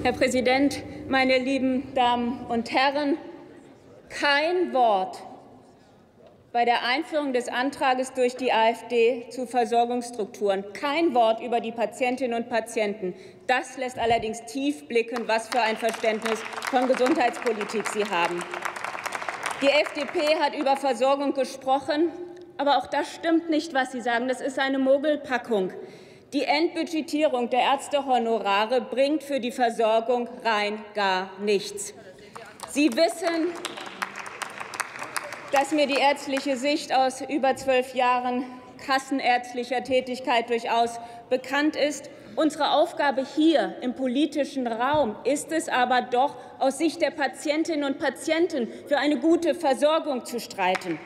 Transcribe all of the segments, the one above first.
Herr Präsident, meine lieben Damen und Herren! Kein Wort bei der Einführung des Antrags durch die AfD zu Versorgungsstrukturen, kein Wort über die Patientinnen und Patienten. Das lässt allerdings tief blicken, was für ein Verständnis von Gesundheitspolitik Sie haben. Die FDP hat über Versorgung gesprochen, aber auch das stimmt nicht, was Sie sagen. Das ist eine Mogelpackung. Die Entbudgetierung der Ärztehonorare bringt für die Versorgung rein gar nichts. Sie wissen, dass mir die ärztliche Sicht aus über 12 Jahren kassenärztlicher Tätigkeit durchaus bekannt ist. Unsere Aufgabe hier im politischen Raum ist es aber doch, aus Sicht der Patientinnen und Patienten für eine gute Versorgung zu streiten.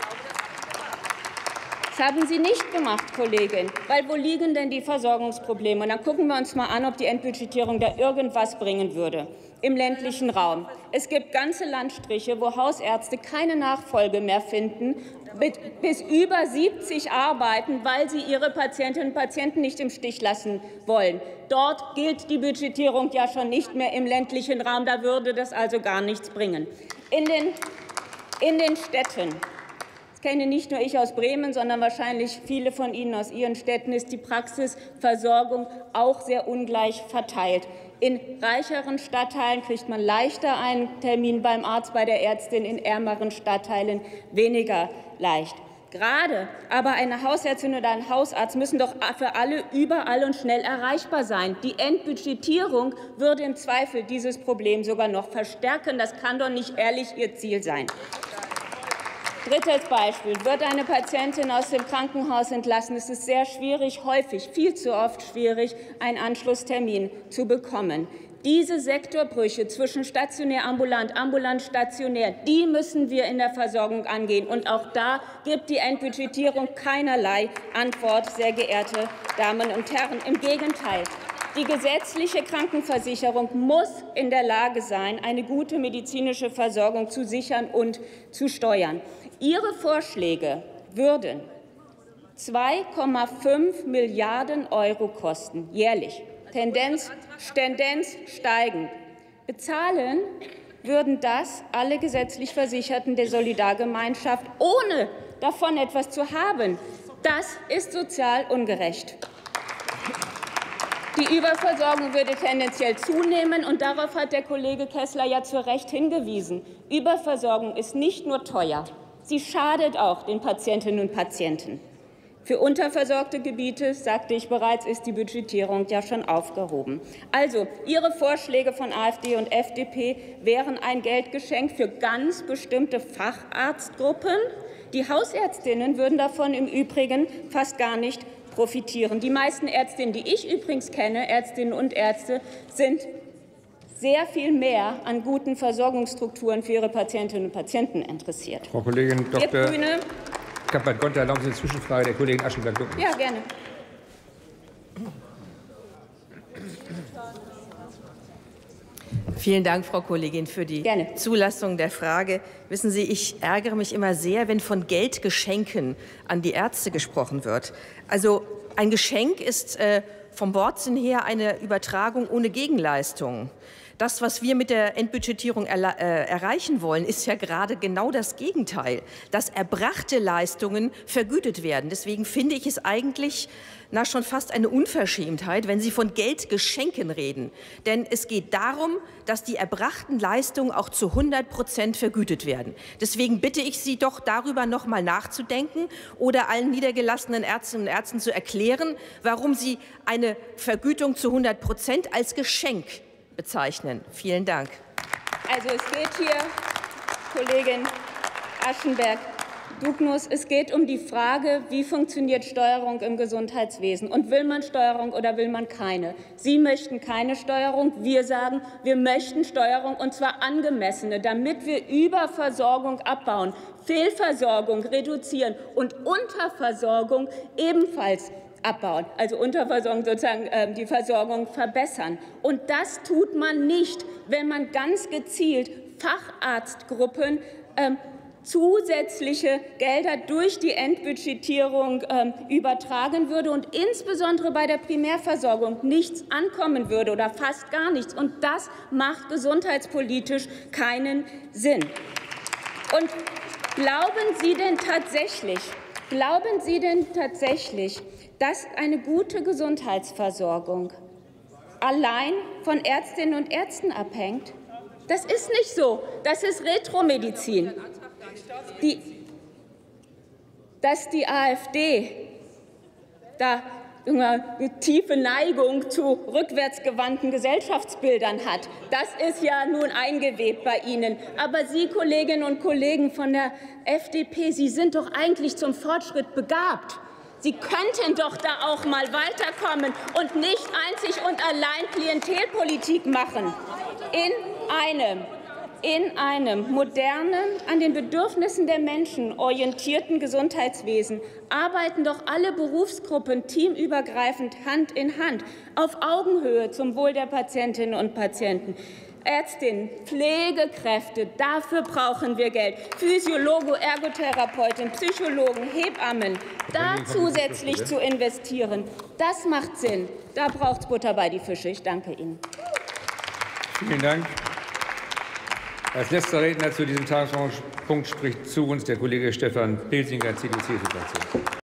Das haben Sie nicht gemacht, Kollegin. Weil wo liegen denn die Versorgungsprobleme? Und dann gucken wir uns mal an, ob die Entbudgetierung da irgendwas bringen würde. Im ländlichen Raum. Es gibt ganze Landstriche, wo Hausärzte keine Nachfolge mehr finden, bis über 70 arbeiten, weil sie ihre Patientinnen und Patienten nicht im Stich lassen wollen. Dort gilt die Budgetierung ja schon nicht mehr im ländlichen Raum. Da würde das also gar nichts bringen. In den Städten, das kenne nicht nur ich aus Bremen, sondern wahrscheinlich viele von Ihnen aus Ihren Städten, ist die Praxisversorgung auch sehr ungleich verteilt. In reicheren Stadtteilen kriegt man leichter einen Termin beim Arzt, bei der Ärztin, in ärmeren Stadtteilen weniger leicht. Gerade aber eine Hausärztin oder ein Hausarzt müssen doch für alle überall und schnell erreichbar sein. Die Entbudgetierung würde im Zweifel dieses Problem sogar noch verstärken. Das kann doch nicht ehrlich Ihr Ziel sein. Drittes Beispiel. Wird eine Patientin aus dem Krankenhaus entlassen, ist es sehr schwierig, häufig, viel zu oft schwierig, einen Anschlusstermin zu bekommen. Diese Sektorbrüche zwischen stationär, ambulant, ambulant, stationär, die müssen wir in der Versorgung angehen. Und auch da gibt die Entbudgetierung keinerlei Antwort, sehr geehrte Damen und Herren. Im Gegenteil. Die gesetzliche Krankenversicherung muss in der Lage sein, eine gute medizinische Versorgung zu sichern und zu steuern. Ihre Vorschläge würden 2,5 Milliarden € kosten, jährlich, Tendenz steigend. Bezahlen würden das alle gesetzlich Versicherten der Solidargemeinschaft, ohne davon etwas zu haben. Das ist sozial ungerecht. Die Überversorgung würde tendenziell zunehmen, und darauf hat der Kollege Kessler ja zu Recht hingewiesen. Überversorgung ist nicht nur teuer, sie schadet auch den Patientinnen und Patienten. Für unterversorgte Gebiete, sagte ich bereits, ist die Budgetierung ja schon aufgehoben. Also, Ihre Vorschläge von AfD und FDP wären ein Geldgeschenk für ganz bestimmte Facharztgruppen. Die Hausärztinnen würden davon im Übrigen fast gar nicht profitieren. Die meisten Ärztinnen, die ich übrigens kenne, Ärztinnen und Ärzte, sind sehr viel mehr an guten Versorgungsstrukturen für ihre Patientinnen und Patienten interessiert. Frau Kollegin Dr. Kappert-Gonter, erlauben Sie eine Zwischenfrage der Kollegin Aschenberg-Duckmus. Ja, gerne. Vielen Dank, Frau Kollegin, für die Zulassung der Frage. Wissen Sie, ich ärgere mich immer sehr, wenn von Geldgeschenken an die Ärzte gesprochen wird. Also ein Geschenk ist vom Wortsinn her eine Übertragung ohne Gegenleistung. Das, was wir mit der Entbudgetierung erreichen wollen, ist ja gerade genau das Gegenteil, dass erbrachte Leistungen vergütet werden. Deswegen finde ich es eigentlich schon fast eine Unverschämtheit, wenn Sie von Geldgeschenken reden. Denn es geht darum, dass die erbrachten Leistungen auch zu 100% vergütet werden. Deswegen bitte ich Sie doch, darüber noch mal nachzudenken oder allen niedergelassenen Ärztinnen und Ärzten zu erklären, warum Sie eine Vergütung zu 100% als Geschenk bezeichnen. Vielen Dank. Also es geht hier, Kollegin Aschenberg-Duckmus, es geht um die Frage, wie funktioniert Steuerung im Gesundheitswesen. Und will man Steuerung oder will man keine? Sie möchten keine Steuerung. Wir sagen, wir möchten Steuerung, und zwar angemessene, damit wir Überversorgung abbauen, Fehlversorgung reduzieren und Unterversorgung ebenfalls abbauen, also Unterversorgung, sozusagen die Versorgung verbessern. Und das tut man nicht, wenn man ganz gezielt Facharztgruppen zusätzliche Gelder durch die Endbudgetierung übertragen würde und insbesondere bei der Primärversorgung nichts ankommen würde oder fast gar nichts. Und das macht gesundheitspolitisch keinen Sinn. Und glauben Sie denn tatsächlich, dass eine gute Gesundheitsversorgung allein von Ärztinnen und Ärzten abhängt? Das ist nicht so. Das ist Retromedizin. Dass die AfD da eine tiefe Neigung zu rückwärtsgewandten Gesellschaftsbildern hat, das ist ja nun eingewebt bei Ihnen. Aber Sie, Kolleginnen und Kollegen von der FDP, Sie sind doch eigentlich zum Fortschritt begabt. Sie könnten doch da auch mal weiterkommen und nicht einzig und allein Klientelpolitik machen. In einem modernen, an den Bedürfnissen der Menschen orientierten Gesundheitswesen arbeiten doch alle Berufsgruppen teamübergreifend Hand in Hand, auf Augenhöhe zum Wohl der Patientinnen und Patienten. Ärztinnen, Pflegekräfte, dafür brauchen wir Geld. Physiologen, Ergotherapeuten, Psychologen, Hebammen, da zusätzlich zu investieren, das macht Sinn. Da braucht es Butter bei die Fische. Ich danke Ihnen. Vielen Dank. Als letzter Redner zu diesem Tagesordnungspunkt spricht zu uns der Kollege Stefan Pilsinger, CDU-CSU-Fraktion.